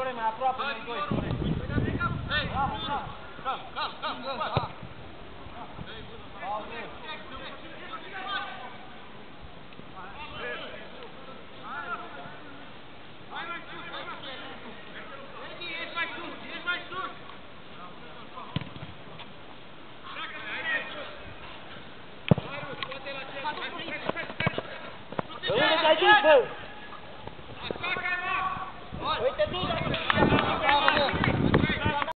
Flore, mai aproape noi doi, Flore. Bravo, bravo. Calm. Unde te-ai dus, bă? Uite, du-te!